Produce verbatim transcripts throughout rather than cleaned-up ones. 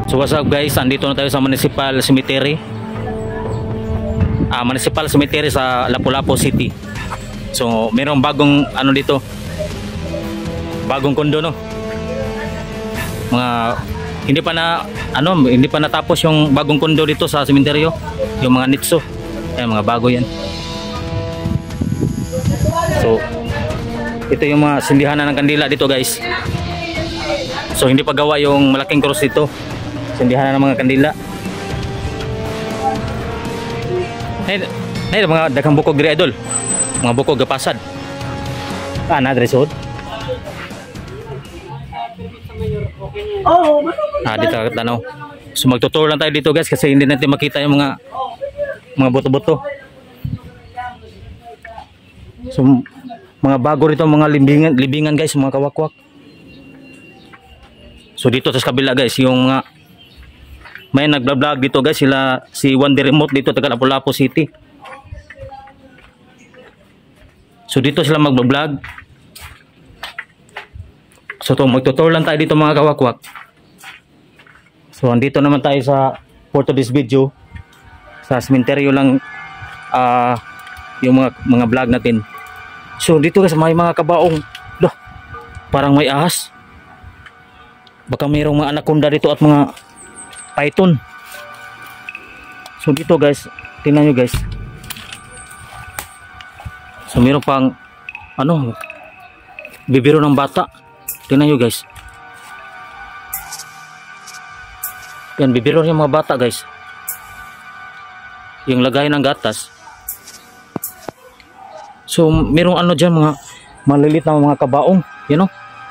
So what's up guys, andito na tayo sa Municipal Cemetery. Ah, Municipal Cemetery sa Lapu-Lapu City. So mayroong bagong ano dito. Bagong kondo no. Mga hindi pa na ano, hindi pa natapos yung bagong kondo dito sa sementeryo. Yung mga nitso. Ay mga bago yan. So ito yung mga sindihanan ng kandila dito guys. So hindi pa gawa yung malaking cross dito. Sindihan ng mga kandila. Nay, nay mga daghang bukog diri idol. Mga bukog gapasad. Ah, na dresod. Oh, ah, dito ka tanaw. So magtutur lang tayo dito guys kasi hindi natin makita yung mga mga buto-buto. So mga bago rito mga libingan, libingan guys, mga kawakwak. So dito sa kabila guys, yung mga may nagba-vlog dito guys, sila si Wonder Remote dito taga Lapu-Lapu City. So dito sila magba-vlog. So to magtutur lang tayo dito mga kawakwak. So andito naman tayo sa for today's video. Sa sementeryo lang uh, yung mga mga vlog natin. So dito guys may mga kabaong. Loh, parang may ahas. Baka mayroong mga anaconda dito at mga python. So dito guys, tingnan nyo guys. So mayroon pang ano, bibiro ng bata. Tingnan nyo guys. Yan, bibiro yung mga bata guys. Yung lagay ng gatas. So mayroong ano dyan, mga malilit na mga kabaong, you know.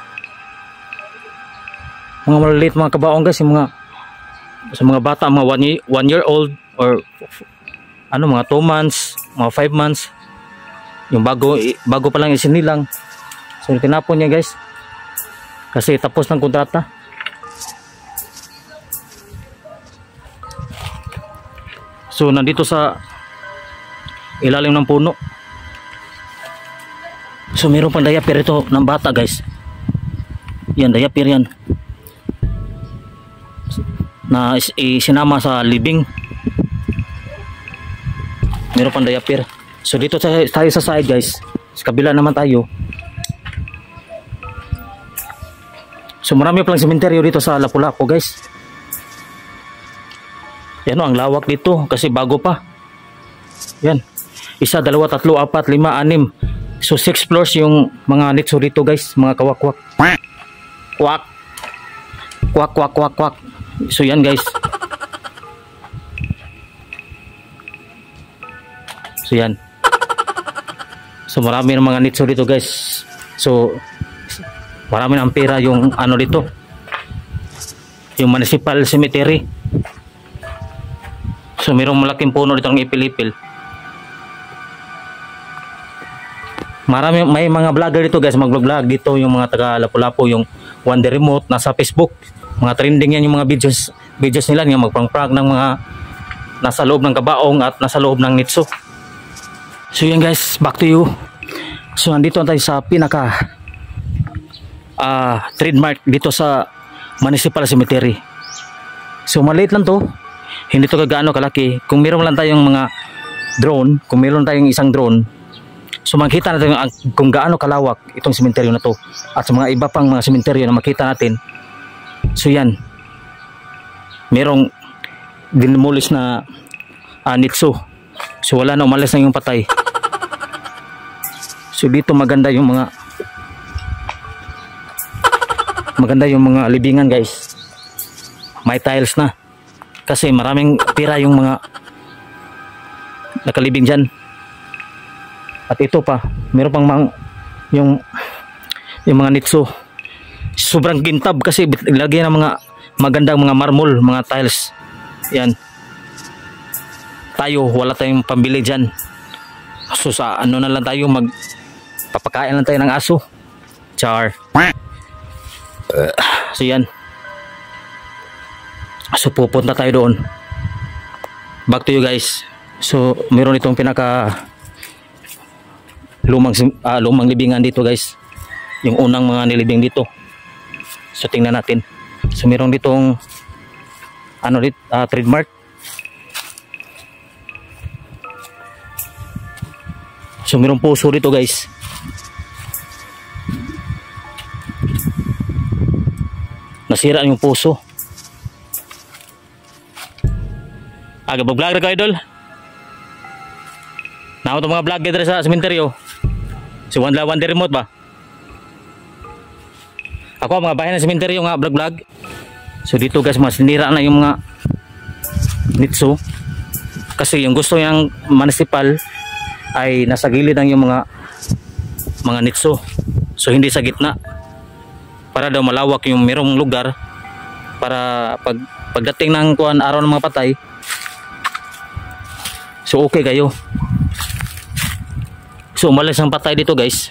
Mga malilit mga kabaong guys, yung mga sa mga bata, mga one year, one year old or ano, mga two months, mga five months, yung bago bago pa lang isinilang. So tinapon niya guys kasi tapos ng kontrata. So nandito sa ilalim ng puno. So meron pang diaper ito ng bata guys. Yan, diaper yan na isinama sa libing. Meron pang diaper. So dito tayo sa side guys, sa kabila naman tayo. So marami palang sementeryo dito sa Lapu-Lapu guys. Yan o, ang lawak dito kasi bago pa. Yan, isa, dalawa, tatlo, apat, lima, anim. So six floors yung mga nitso dito guys, mga kawakwak. Kwak kwak kwak kwak kwak. So yan guys. So yan. So marami ng mga nitso dito guys. So marami ng pera yung ano dito, yung Municipal Cemetery. So mayroong malaking puno dito ng ipil-ipil. Marami, may mga vlogger dito guys, mag-vlog dito, yung mga taga Lapu-Lapu, yung Wonder Remote, nasa Facebook. Mga trending yan yung mga videos videos nila, yung magpang-prank ng mga nasa loob ng kabaong at nasa loob ng nitso. So yan guys, back to you. So nandito tayo sa pinaka uh, trademark dito sa Municipal Cemetery. So maliit lang to, hindi to kagaano kalaki. Kung meron lang tayong mga drone, kung meron tayong isang drone, so makita natin kung gaano kalawak itong sementeryo na to at sa mga iba pang mga sementeryo na makita natin. So yan, merong dinemolis na uh, nitso. So wala na, umalis na yung patay. So dito maganda yung mga maganda yung mga libingan guys. May tiles na kasi maraming pira yung mga nakalibing dyan. At ito pa, meron pang mga, yung yung mga nitso. Sobrang gintab kasi lagyan ng mga magandang mga marmol, mga tiles. Yan. Tayo, wala tayong pambili dyan. So sa ano na lang tayo, magpapakain lang tayo ng aso. Char. Uh, so yan. So pupunta tayo doon. Back to you guys. So meron itong pinaka lumang uh, lumang libingan dito guys. Yung unang mga nilibing dito. So tingnan natin. So meron ditong ano dit, uh, trademark. So mayroong puso dito guys. Nasira yung puso. Aga ba vlog ka idol? Nako to mga vlog dito sa sementeryo. Si Wanda Wanda remote ba? Ako mga bahay ng sementeryo nga vlog vlog. So dito guys mas sinira na yung mga nitso. Kasi yung gusto yang municipal ay nasa gilid ang yung mga mga nitso. So hindi sa gitna. Para daw malawak yung merong lugar para pag pagdating ng kuan araw ng mga patay. So okay kayo. So umalis ang patay dito guys.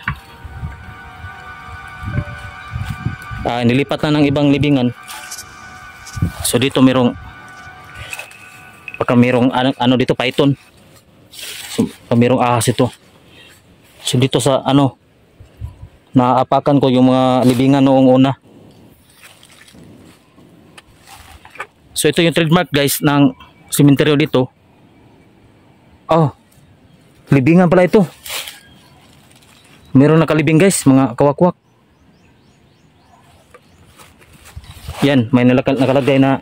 Ah, nilipat na ng ibang libingan. So dito merong baka merong ano, ano dito python. So merong ahas ito. So dito sa ano naapakan ko yung mga libingan noong una. So ito yung trademark guys ng sementeryo dito. Oh, libingan pala ito. Meron nakalibing guys, mga kawakwak. Yan, may nakalagay na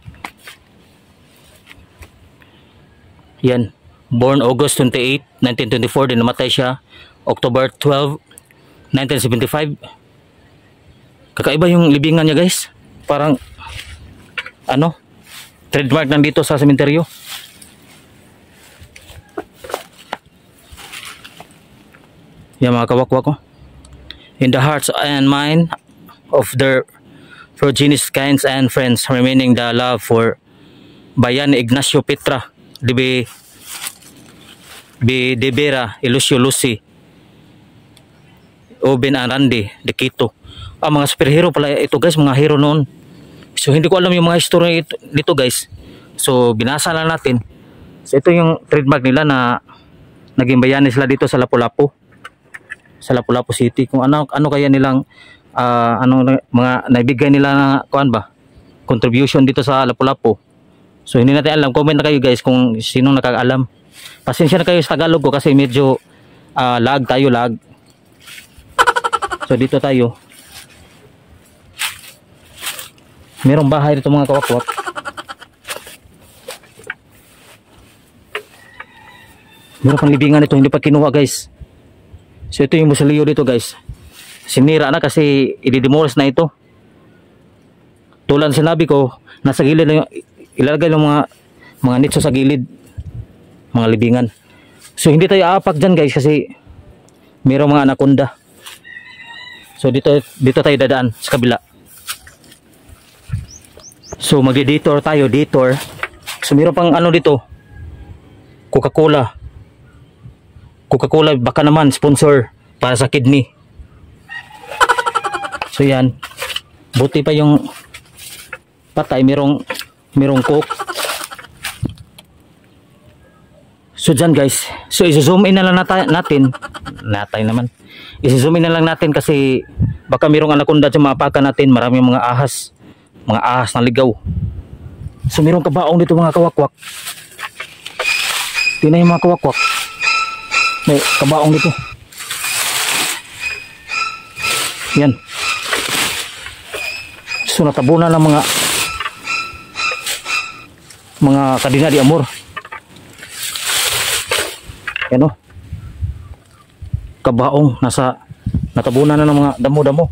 yan, born August twenty-eighth, nineteen twenty-four, din namatay siya October twelfth, nineteen seventy-five. Kakaiba yung libingan niya guys. Parang ano, trademark nandito sa sementeryo. Yan mga kawakwak ko. In the hearts and mind of their progenies, kinds and friends, remaining the love for Bayan Ignacio Petra de Be de Vera Ilusio Lucy Oben Arandi de Quito. Ah, mga superhero pala ito guys, mga hero noon. So hindi ko alam yung mga history dito guys. So binasa lang natin. So ito yung trademark nila na naging bayani sila dito sa Lapu-Lapu. Sa Lapu-Lapu City. Kung ano ano kaya nilang uh, anong mga naibigay nila na kuan ba? Contribution dito sa Lapu-Lapu. So hindi natin alam. Comment na kayo guys kung sinong nakakaalam. Pasensya na kayo sa Tagalog ko kasi medyo uh, lag tayo lag. So dito tayo. Merong bahay dito mga kawakwak. Meron pang libingan ito, hindi pa kinuha guys. So ito yung musilyo dito guys. Sinira na kasi i-demolish na ito. Tulad sinabi ko, nasa gilid na yung, ilalagay ng mga mga nitso sa gilid. Mga libingan. So hindi tayo aapak dyan guys kasi mayroong mga anaconda. So dito dito tayo dadaan sa kabila. So magdi-detour tayo, detour. So mayroon pang ano dito. Coca-Cola. Coca-Cola baka naman sponsor para sa kidney. So yan. Buti pa yung patay merong merong coke. So dyan guys. So i-zoom in na lang natin, natin. Natay naman. I-zoom in na lang natin kasi baka merong anaconda dyan maapakan natin. Maraming mga ahas. Mga ahas na ligaw. So merong kabaong dito mga kawakwak. Tingnan yung mga kawakwak. May kabaong dito. Yan. So natabunan ng mga mga kadina di amor. Yan o. Kabaong nasa natabunan na ng mga damo-damo.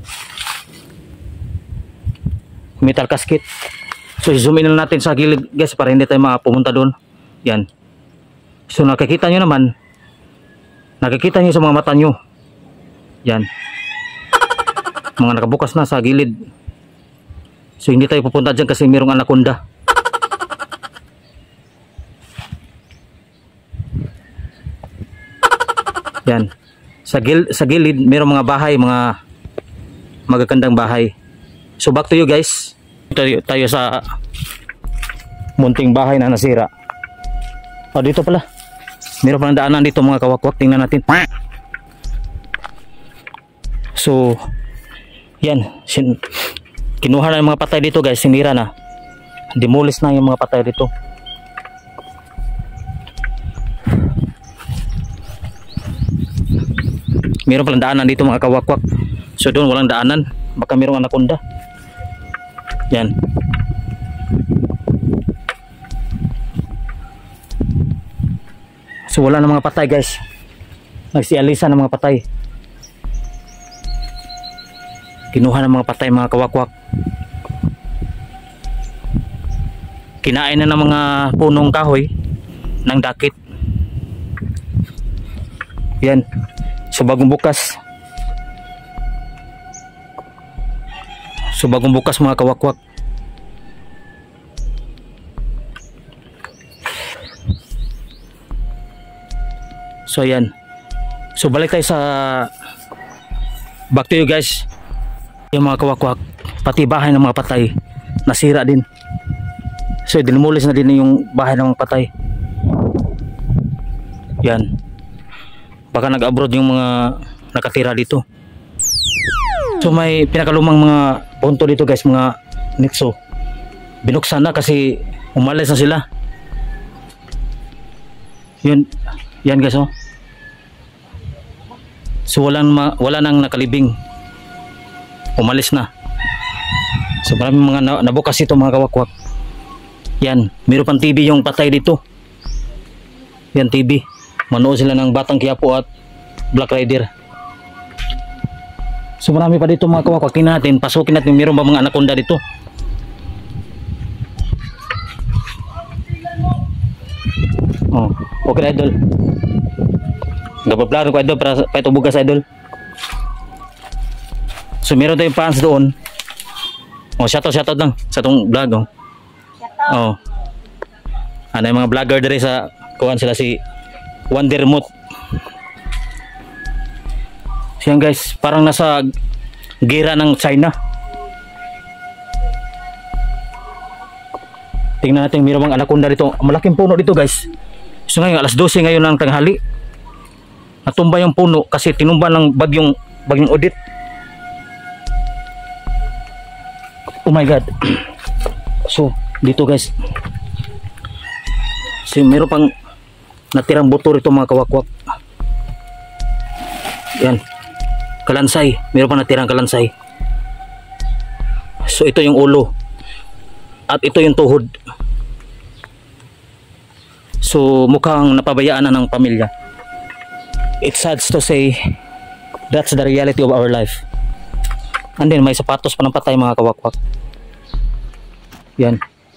Metal casket. So zoom in na natin sa gilid guys para hindi tayo makapumunta doon. Yan. So nakikita nyo naman. Nakikita nyo sa mga mata nyo. Yan. Mga nakabukas na sa gilid. So hindi tayo pupunta dyan kasi mayroong anaconda. Yan. Sa, gil sa gilid mayroong mga bahay, mga magagandang bahay. So back to you guys. Tayo, tayo sa munting bahay na nasira. O dito pala. Meron pa ng daanan dito mga kawakwak. Tingnan natin. So yan. Sin kinuha na yung mga patay dito guys. Sinira na. demolish na yung mga patay dito. Meron palang daanan dito mga kawakwak. So doon walang daanan, baka merong anaconda. Yan. So wala na mga patay guys. Nagsialisa ng mga patay. Kinuha ng mga patay mga kawakwak. Kinain na ng mga punong kahoy ng dakit. Yan. So bagong bukas. So bagong bukas mga kawakwak. So ayan. So balik tayo sa back to you guys. Yung mga kawakwak, pati bahay ng mga patay nasira din. So dinemolis na din yung bahay ng mga patay. Yan. Baka nag-abroad yung mga nakatira dito. So may pinakalumang mga punto dito guys, mga nitso. Binuksan na kasi umalis na sila. Yun, yan guys oh. So walang ma wala nang nakalibing. Umalis na. So maraming mga na nabukas ito mga kawakwak. Yan, meron pang T V yung patay dito. Yan T V. Manood sila ng Batang Quiapo at Black Rider. So marami pa dito mga kawakwak. Tingnan natin, pasukin natin meron ba mga anaconda dito. Oh, okay idol. Gabablaro ko idol para pa ito bugas idol. So meron tayong fans doon. Oh, shoutout shoutout lang sa tong vlog oh. Oh. Ano yung mga vlogger dere sa kuwan sila si Wondermut. Siyan guys, parang nasa gera ng China. Tingnan natin meron bang anaconda dito. Malaking puno dito guys. So ngayon alas dose ngayon ng tanghali. Natumba yung puno kasi tinumba ng bagyong bagyong Odette. Oh my god. So dito guys. So meron pang natirang buto rito mga kawakwak. Yan. Kalansay. Meron pang natirang kalansay. So ito yung ulo. At ito yung tuhod. So mukhang napabayaan na ng pamilya. It's sad to say that's the reality of our life. And then may sapatos pa ng patay mga kawakwak. Yan.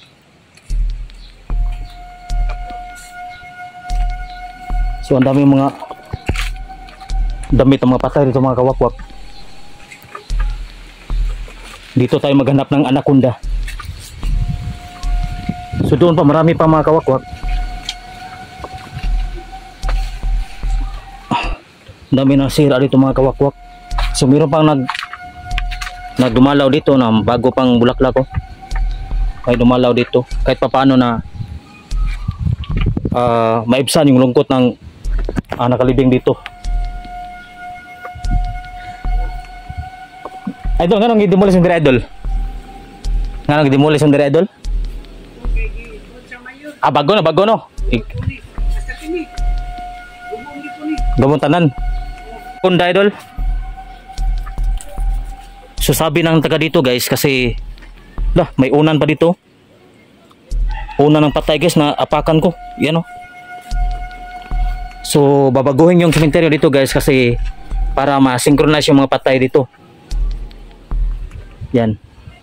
So ang daming mga damit ng mga patay dito mga kawakwak. Dito tayo maghanap ng anaconda. So doon pa marami pa mga kawakwak. Ang dami ng sira dito mga kawakwak. So meron pang nag nagdumalaw dito na bago pang bulaklak ko. May dumalaw dito kahit pa paano na uh, maibsan yung lungkot ng uh, nakalibing dito. Idol, nga nang i-demolish yung dire idol? Nga nang i-demolish yung dire idol? Ah, bago na, bago no? Gumuntanan. Kunda idol. So sabi ng taga dito guys kasi lah, may unan pa dito. Unan ng patay guys na apakan ko. Yan o. So babaguhin yung cemetery dito guys kasi para ma-synchronize yung mga patay dito. Yan.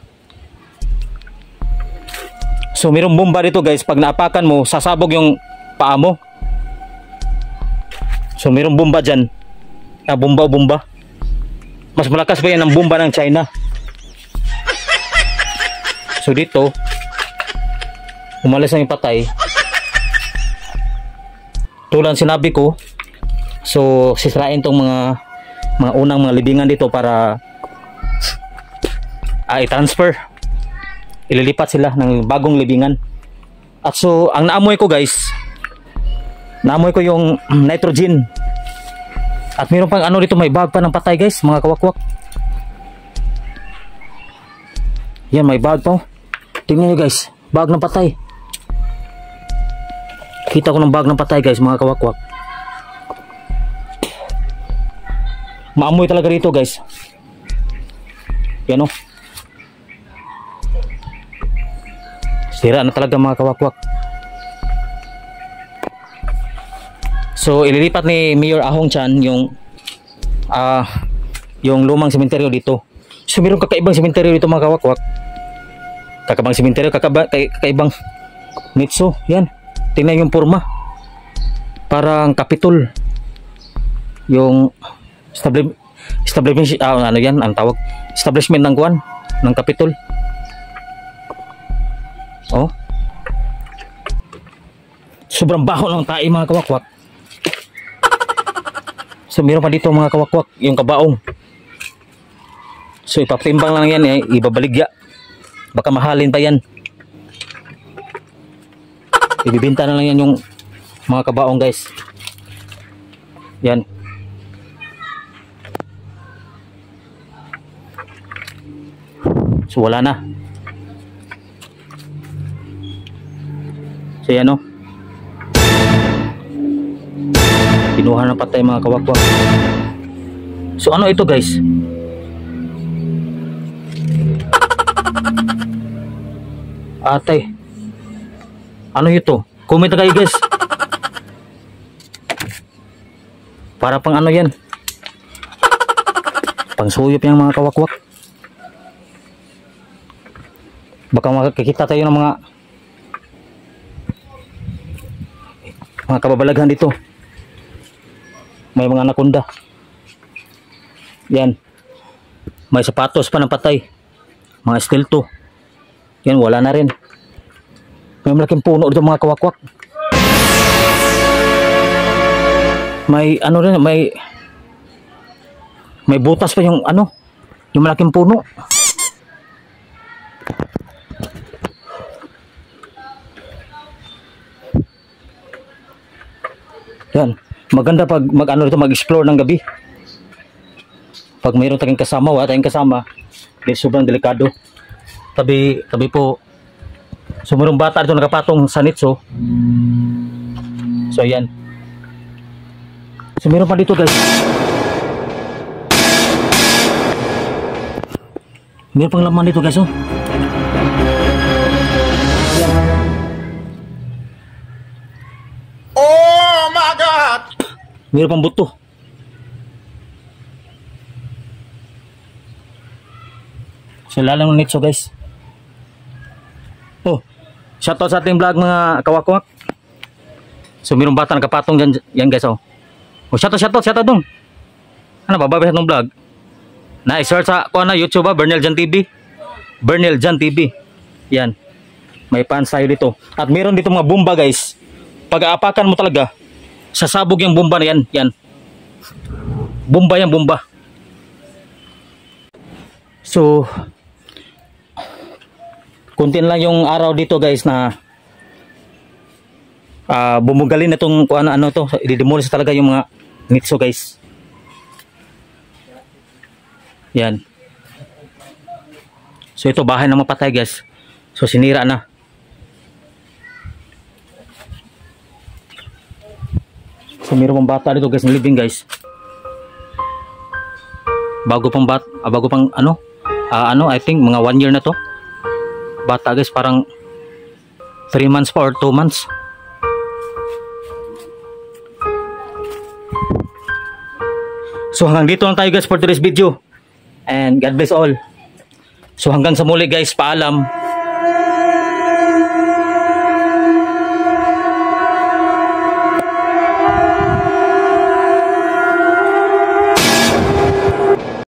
So mayroong bomba dito guys. Pag naapakan mo, sasabog yung paa mo. So mayroong bomba dyan. Ah, bomba o bomba. Mas malakas pa yan ang bomba ng China. So dito umalis na yung patay. Tulad sinabi ko. So sisirain tong mga mga unang mga libingan dito para uh, i-transfer. Ililipat sila ng bagong libingan. At so ang naamoy ko guys, naamoy ko yung nitrogen. At mayroon pang ano dito, may bag pa ng patay guys, mga kawakwak. Yan, may bag pa. Tingnan nyo guys, Bag ng patay. Kita ko ng bag ng patay guys, mga kawakwak. Maamoy talaga rito guys. Yan o. Sira na talaga mga kawakwak. So ililipat ni Mayor Ahong Chan yung ah uh, yung lumang sementeryo dito. So meron kakaibang sementeryo dito mga kawakwak. Kakabang sementeryo, kakaba, kakaibang nitso. Yan. Tingnan yung forma. Parang Kapitol. Yung establishment, establishment ah, ano yan, ang tawag, establishment ng kuan, ng Kapitol. Oh. Sobrang baho ng tae mga kawakwak. So meron pa dito mga kawakwak, yung kabaong. So ipapatimbang lang yan, eh, ibabaligya. Baka mahalin pa yan. Ibibenta na lang yan yung mga kabaong guys. Yan. So wala na. So yan o. Pinuha ng patay mga kawakwak. So ano ito guys? Atay. Ano ito? Comment na kayo guys. Para pang ano yan? Pang suyop yung mga kawakwak. Baka makakita tayo ng mga mga kababalaghan dito. May mga anaconda. Yan. May sapatos pa ng patay. Mga stilto. Yan, wala na rin. May malaking puno dito mga kawakwak. May ano rin, may may butas pa yung ano, yung malaking puno. Yan, maganda pag mag ano dito, mag-explore ng gabi. Pag mayroon tayong kasama, wala tayong kasama, di sobrang delikado. Tabi, tabi po. So mayroong bata dito nakapatong sa nitso. So yan. So mayroon pa dito guys. Mayroon pang laman dito guys oh. Oh my God! Mayroon pang buto. So lalang ng nitso guys. Oh, shoutout sa ating vlog mga kawakwak. So mayroong bata nakapatong dyan, yan guys oh. Oh, shoutout, shoutout, shoutout dong. Ano ba, babay itong vlog? Na-search sa ko na YouTube ah, Bernel Jan T V. Bernel Jan T V. Yan. May fans tayo dito. At meron dito mga bomba guys. Pag aapakan mo talaga, sasabog yung bomba na yan. Yan. Bomba yan, bomba. So, kuntin lang yung araw dito guys na uh, bumugalin na itong ano, ano to, i-demolish talaga yung mga nitso guys. Yan. So ito bahay na mapatay guys. So sinira na. So mayroong bata dito guys na living guys. Bago pang bat, ah, bago pang ano? Uh, ano, I think mga one year na to. Bata guys, parang three months pa or two months. So hanggang dito lang tayo guys for today's video. And God bless all. So hanggang sa muli guys, paalam.